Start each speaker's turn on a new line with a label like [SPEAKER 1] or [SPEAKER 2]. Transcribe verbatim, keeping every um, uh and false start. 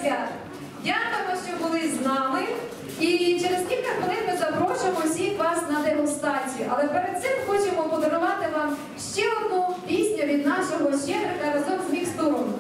[SPEAKER 1] свят. Дякуємо, що були з нами. І через кілька хвилин ми запрошуємо всіх вас на дегустацію. Але перед цим хочемо подарувати вам ще одну пісню від нашого щедрика разом з мікстуром.